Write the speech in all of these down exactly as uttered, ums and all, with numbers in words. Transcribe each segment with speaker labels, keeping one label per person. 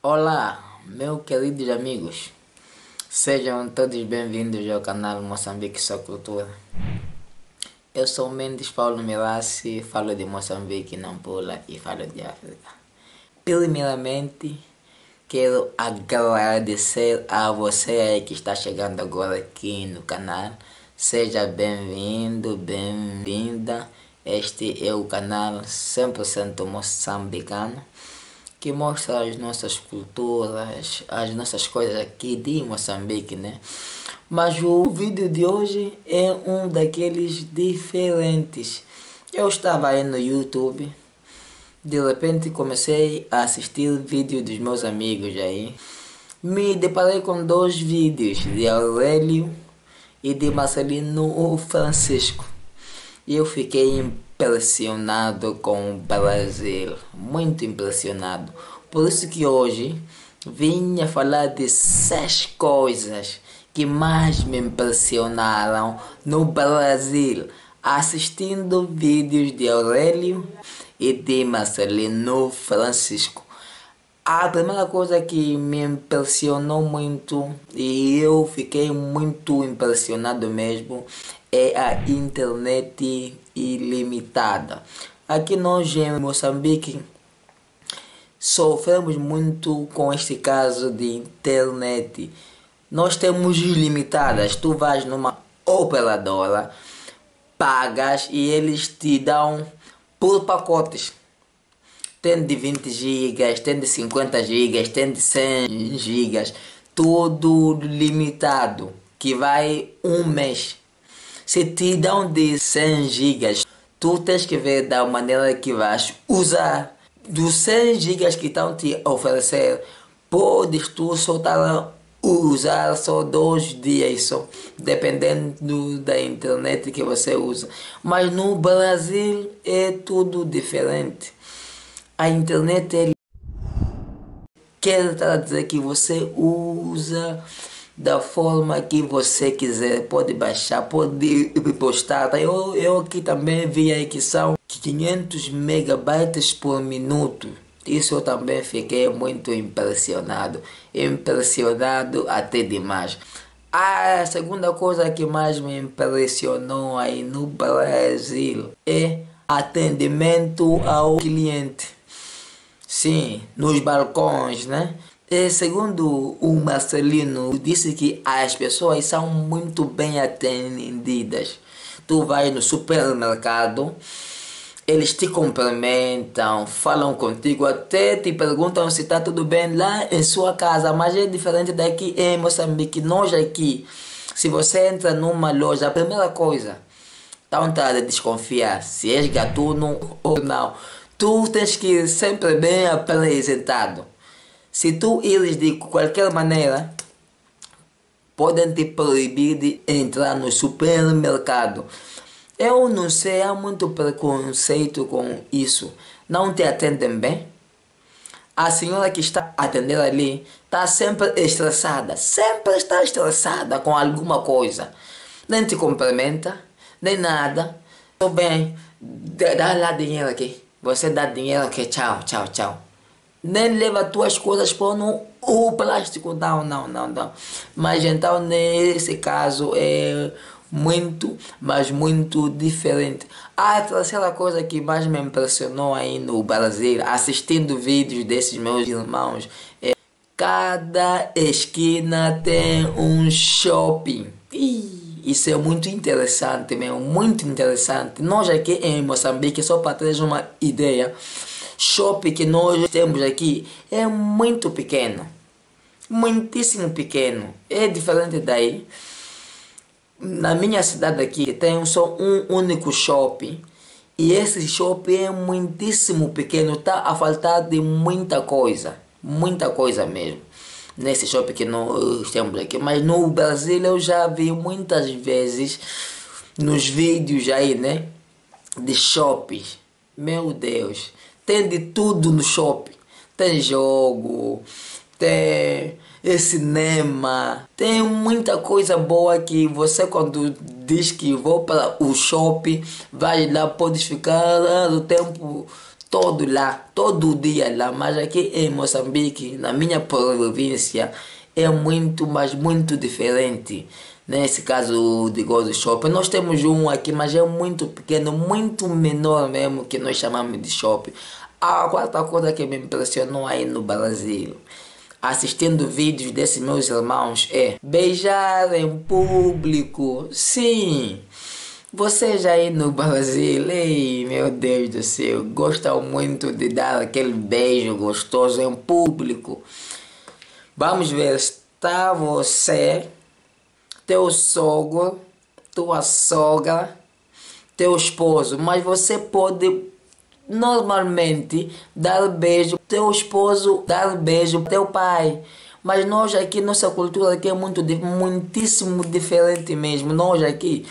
Speaker 1: Olá, meus queridos amigos, sejam todos bem-vindos ao canal Moçambique Sua Cultura. Eu sou Mendes Paulo Mirassi, falo de Moçambique, Nampula e falo de África. Primeiramente, quero agradecer a você aí que está chegando agora aqui no canal. Seja bem-vindo, bem-vinda. Este é o canal cem por cento moçambicano, que mostra as nossas culturas, as nossas coisas aqui de Moçambique, né? Mas o vídeo de hoje é um daqueles diferentes. Eu estava aí no YouTube, de repente comecei a assistir vídeo dos meus amigos aí. Me deparei com dois vídeos de Aurélio e de Marcelino Francisco. E eu fiquei impressionado com o Brasil, muito impressionado. Por isso que hoje vim a falar de seis coisas que mais me impressionaram no Brasil, assistindo vídeos de Aurélio e de Marcelino Francisco. A primeira coisa que me impressionou muito, e eu fiquei muito impressionado mesmo, é a internet ilimitada. Aqui nós em Moçambique sofremos muito com este caso de internet. Nós temos ilimitadas. Tu vais numa operadora, pagas e eles te dão por pacotes. Tem de vinte gigas, tem de cinquenta gigas, tem de cem gigas, tudo limitado, que vai um mês. Se te dão de cem gigas, tu tens que ver da maneira que vais usar. Dos cem gigas que estão te oferecer, podes tu soltar, usar só dois dias só, dependendo da internet que você usa. Mas no Brasil é tudo diferente. A internet é... quer dizer que você usa da forma que você quiser, pode baixar, pode postar. Eu, eu aqui também vi aí que são quinhentos megabytes por minuto. Isso eu também fiquei muito impressionado, impressionado até demais. A segunda coisa que mais me impressionou aí no Brasil é atendimento ao cliente. Sim, nos balcões, né? E segundo o Marcelino, disse que as pessoas são muito bem atendidas. Tu vai no supermercado, eles te cumprimentam, falam contigo, até te perguntam se está tudo bem lá em sua casa. Mas é diferente daqui em Moçambique. Nós aqui, se você entra numa loja, a primeira coisa, estão a desconfiar se és gatuno ou não. Tu tens que ir sempre bem apresentado. Se tu ires de qualquer maneira, podem te proibir de entrar no supermercado. Eu não sei, há muito preconceito com isso. Não te atendem bem? A senhora que está a atender ali está sempre estressada. Sempre está estressada com alguma coisa. Nem te cumprimenta, nem nada. Tudo bem, dá lá dinheiro aqui. Você dá dinheiro aqui, tchau, tchau, tchau. Nem leva tuas coisas para no o plástico, não, não, não, não. Mas então nesse caso é muito, mas muito diferente. A terceira coisa que mais me impressionou aí no Brasil, assistindo vídeos desses meus irmãos, é cada esquina tem um shopping. Ih, isso é muito interessante mesmo, muito interessante. Nós aqui em Moçambique, só para ter uma ideia, shopping que nós temos aqui é muito pequeno, muitíssimo pequeno. É diferente daí. Na minha cidade aqui tem só um único shopping e esse shopping é muitíssimo pequeno, está a faltar de muita coisa, muita coisa mesmo nesse shopping que nós temos aqui. Mas no Brasil eu já vi muitas vezes nos vídeos aí, né, de shopping. Meu Deus, tem de tudo no shopping. Tem jogo, tem cinema, tem muita coisa boa que você, quando diz que vou para o shopping, vai lá, podes ficar o tempo todo lá, todo dia lá, mas aqui em Moçambique, na minha província, é muito, mas muito diferente. Nesse caso de Gold Shopping, nós temos um aqui, mas é muito pequeno, muito menor mesmo, que nós chamamos de shopping. A quarta coisa que me impressionou aí no Brasil, assistindo vídeos desses meus irmãos, é beijar em público. Sim, vocês aí no Brasil, ei, meu Deus do céu, gostam muito de dar aquele beijo gostoso em público. Vamos ver, está você, teu sogro, tua sogra, teu esposo, mas você pode normalmente dar beijo teu esposo, dar beijo teu pai. Mas nós aqui, nossa cultura aqui é muito, muitíssimo diferente mesmo. Nós aqui,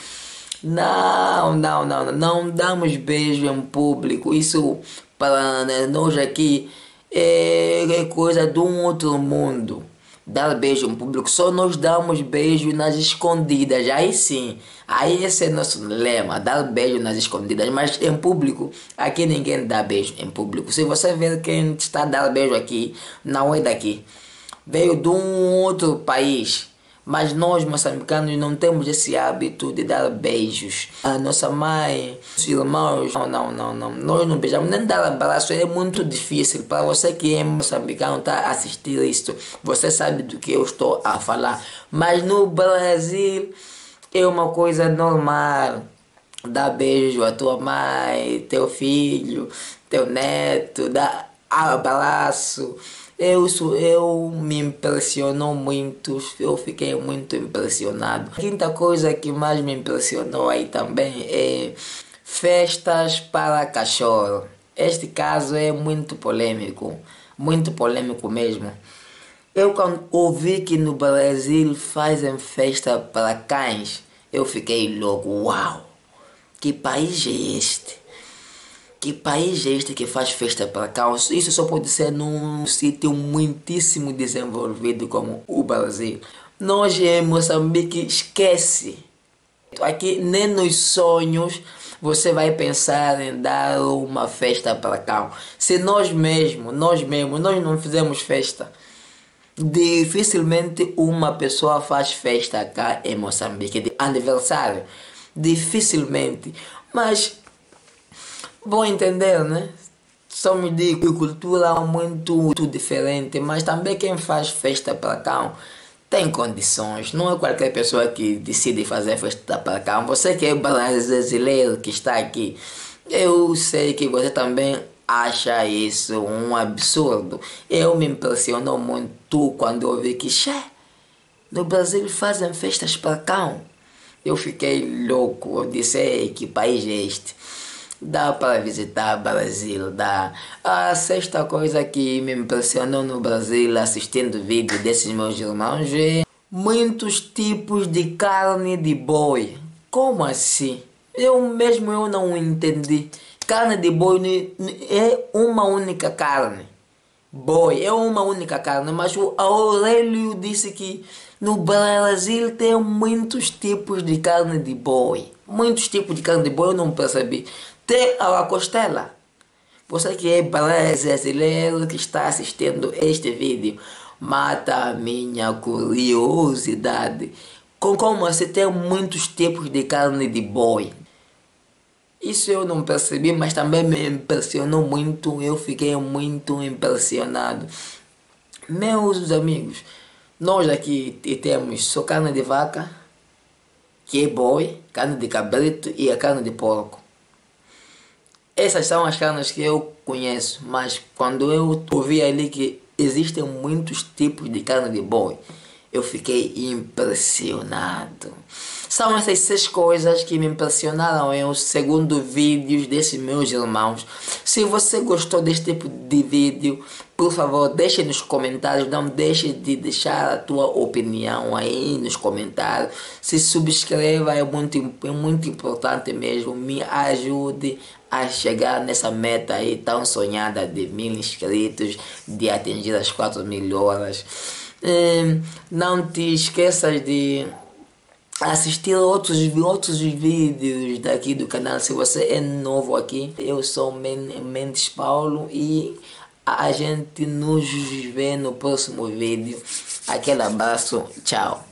Speaker 1: não, não, não, não damos beijo em público. Isso para nós aqui é, é coisa de um outro mundo. Dar beijo em público, só nós damos beijo nas escondidas, aí sim, aí esse é nosso lema, dar beijo nas escondidas, mas em público, aqui ninguém dá beijo em público. Se você ver quem está a dar beijo aqui, não é daqui, veio de um outro país, mas nós moçambicanos não temos esse hábito de dar beijos. A nossa mãe, os irmãos, não, não, não, não, nós não beijamos, nem dar abraço, é muito difícil. Para você que é moçambicano, está a assistir isso, você sabe do que eu estou a falar. Mas no Brasil é uma coisa normal, dar beijo à tua mãe, teu filho, teu neto, dar abraço. Eu, eu me impressionou muito, eu fiquei muito impressionado. A quinta coisa que mais me impressionou aí também é festas para cachorro. Este caso é muito polêmico, muito polêmico mesmo. Eu quando ouvi que no Brasil fazem festa para cães, eu fiquei louco, uau, que país é este? Que país é este que faz festa para cães? Isso só pode ser num sítio muitíssimo desenvolvido como o Brasil. Nós em Moçambique, esquece. Aqui nem nos sonhos você vai pensar em dar uma festa para cão. Se nós mesmos, nós mesmos, nós não fizemos festa. Dificilmente uma pessoa faz festa cá em Moçambique de aniversário. Dificilmente. Mas vão entender, né? Somos de cultura muito, muito diferente, mas também quem faz festa para cão tem condições. Não é qualquer pessoa que decide fazer festa para cão. Você que é brasileiro que está aqui, eu sei que você também acha isso um absurdo. Eu me impressionou muito quando eu vi que xé, no Brasil fazem festas para cão. Eu fiquei louco, eu disse, ei, que país é este? Dá para visitar o Brasil, dá. A sexta coisa que me impressionou no Brasil assistindo vídeo desses meus irmãos é muitos tipos de carne de boi. Como assim? Eu mesmo eu não entendi. Carne de boi é uma única carne. Boi é uma única carne, mas o Aurélio disse que no Brasil tem muitos tipos de carne de boi. Muitos tipos de carne de boi eu não percebi. Tem a costela. Você que é brasileiro que está assistindo este vídeo, mata a minha curiosidade. Com como você tem muitos tipos de carne de boi. Isso eu não percebi, mas também me impressionou muito. Eu fiquei muito impressionado. Meus amigos, nós aqui temos só carne de vaca, que é boi, carne de cabrito e a carne de porco. Essas são as carnes que eu conheço, mas quando eu ouvi ali que existem muitos tipos de carne de boi, eu fiquei impressionado. São essas seis coisas que me impressionaram em os segundos vídeos desses meus irmãos. Se você gostou deste tipo de vídeo, por favor, deixe nos comentários. Não deixe de deixar a tua opinião aí nos comentários. Se subscreva, é muito, é muito importante mesmo. Me ajude a chegar nessa meta aí tão sonhada de mil inscritos, de atingir as quatro mil horas. Hum, não te esqueças de assistir outros, outros vídeos daqui do canal. Se você é novo aqui, eu sou Men Mendes Paulo e a gente nos vê no próximo vídeo. Aquele abraço, tchau.